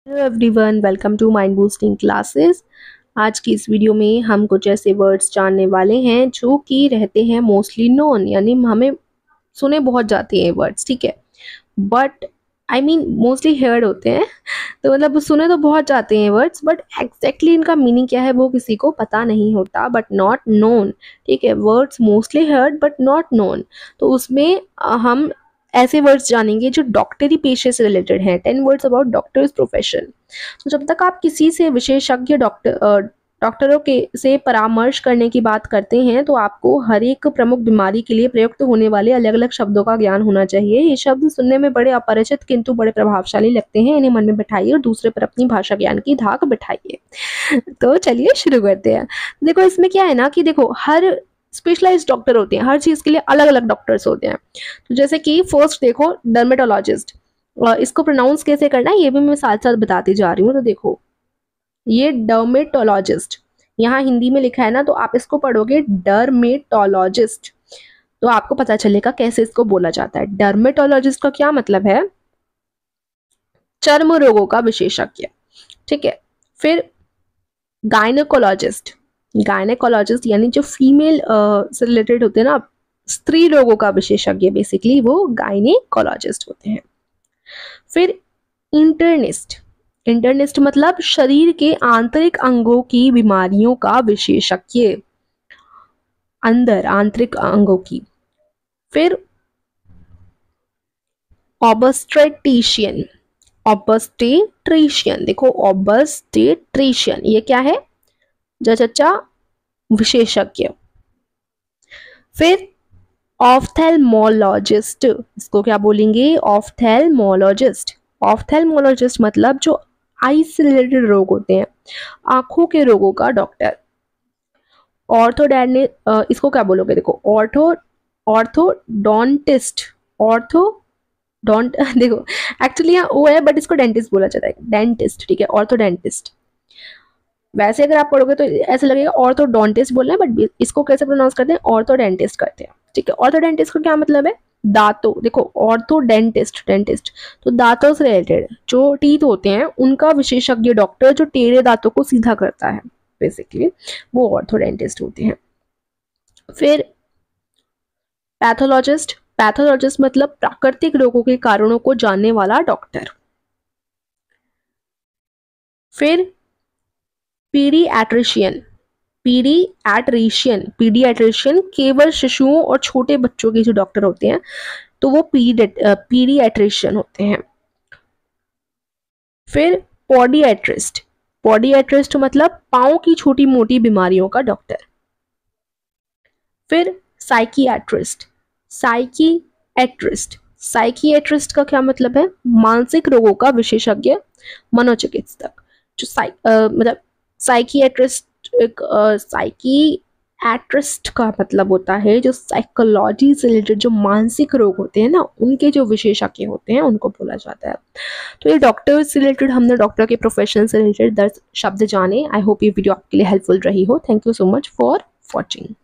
Hello everyone, welcome to mind boosting classes. आज की इस वीडियो में हम कुछ ऐसे वर्ड्स जानने वाले हैं जो कि रहते हैं मोस्टली नोन, यानी हमें सुने बहुत जाते हैं वर्ड्स, ठीक है। But I mean mostly heard होते हैं, तो मतलब सुने तो बहुत जाते हैं वर्ड्स, बट एग्जैक्टली इनका मीनिंग क्या है वो किसी को पता नहीं होता, बट नॉट नोन, ठीक है। वर्ड्स मोस्टली heard बट नॉट नोन, तो उसमें हम ऐसे वर्ड्स जानेंगे जो डॉक्टरी पेशे से रिलेटेड हैं। 10 वर्ड्स अबाउट डॉक्टर्स प्रोफेशन। तो जब तक आप किसी से विशेषज्ञ डॉक्टरों के से परामर्श करने की बात करते हैं, तो आपको हर एक प्रमुख बीमारी के लिए प्रयुक्त होने वाले अलग अलग शब्दों का ज्ञान होना चाहिए। ये शब्द सुनने में बड़े अपरिचित किंतु बड़े प्रभावशाली लगते हैं। इन्हें मन में बैठाइए और दूसरे पर अपनी भाषा ज्ञान की धाक बैठाइए। तो चलिए शुरू करते हैं। देखो इसमें क्या है ना कि देखो हर स्पेशलाइज्ड डॉक्टर होते हैं, हर चीज के लिए अलग अलग डॉक्टर्स होते हैं। तो जैसे कि फर्स्ट देखो डर्मेटोलॉजिस्ट, इसको प्रोनाउंस कैसे करना है ये भी मैं साथ साथ बताती जा रही हूँ। तो देखो ये डर्मेटोलॉजिस्ट, यहाँ हिंदी में लिखा है ना, तो आप इसको पढ़ोगे डर्मेटोलॉजिस्ट, तो आपको पता चलेगा कैसे इसको बोला जाता है। डर्मेटोलॉजिस्ट का क्या मतलब है? चर्म रोगों का विशेषज्ञ, ठीक है। फिर गायनेकोलॉजिस्ट, गायनेकोलॉजिस्ट यानी जो फीमेल से रिलेटेड होते हैं ना, स्त्री रोगों का विशेषज्ञ, बेसिकली वो गायनेकोलॉजिस्ट होते हैं। फिर इंटर्निस्ट, इंटर्निस्ट मतलब शरीर के आंतरिक अंगों की बीमारियों का विशेषज्ञ, अंदर आंतरिक अंगों की। फिर ऑबस्टेट्रिशियन, ऑबस्टेट्रिशियन, देखो ऑबस्टेट्रिशियन ये क्या है? जचचा विशेषज्ञ। फिर ऑफ्थेल्मोलॉजिस्ट, इसको क्या बोलेंगे? ऑफ्थेल्मोलॉजिस्ट। ऑफ्थेल्मोलॉजिस्ट मतलब जो आई से रिलेटेड रोग होते हैं, आंखों के रोगों का डॉक्टर। ऑर्थोडैने इसको क्या बोलोगे? देखो ऑर्थोडोंटिस्ट, ऑर्थोडोंट देखो एक्चुअली यहाँ ओ है बट इसको डेंटिस्ट बोला जाता है, डेंटिस्ट, ठीक है, ऑर्थोडेंटिस्ट। वैसे अगर आप पढ़ोगे तो ऐसा लगेगा ऑर्थोडोंटिस्ट बोल रहे हैं, बट इसको कैसे प्रोनाउंस करते हैं? ऑर्थोडेंटिस्ट करते हैं, ठीक है। ऑर्थोडेंटिस्ट का क्या मतलब है? दांतों, देखो ऑर्थोडेंटिस्ट, डेंटिस्ट तो दांतों से रिलेटेड जो टीथ होते हैं उनका विशेषज्ञ डॉक्टर, जो टेढ़े दांतों को सीधा करता है बेसिकली, वो ऑर्थोडेंटिस्ट होते हैं। फिर पैथोलॉजिस्ट, पैथोलॉजिस्ट मतलब प्राकृतिक रोगों के कारणों को जानने वाला डॉक्टर। फिर पीडियाट्रिशियन, पीडियाट्रिशियन केवल शिशुओं और छोटे बच्चों के जो डॉक्टर होते हैं, तो वो पीडियाट्रिशियन होते हैं। फिर पॉडियाट्रिस्ट, पॉडियाट्रिस्ट मतलब पांव की छोटी मोटी बीमारियों का डॉक्टर। फिर साइकियाट्रिस्ट, साइकियाट्रिस्ट, साइकियाट्रिस्ट का क्या मतलब है? मानसिक रोगों का विशेषज्ञ, मनोचिकित्सक। जो मतलब साइकियाट्रिस्ट, साइकियाट्रिस्ट का मतलब होता है जो साइकोलॉजी से रिलेटेड जो मानसिक रोग होते हैं ना, उनके जो विशेषज्ञ होते हैं उनको बोला जाता है। तो ये डॉक्टर से रिलेटेड, हमने डॉक्टर के प्रोफेशन से रिलेटेड 10 शब्द जाने। आई होप ये वीडियो आपके लिए हेल्पफुल रही हो। Thank you so much for watching.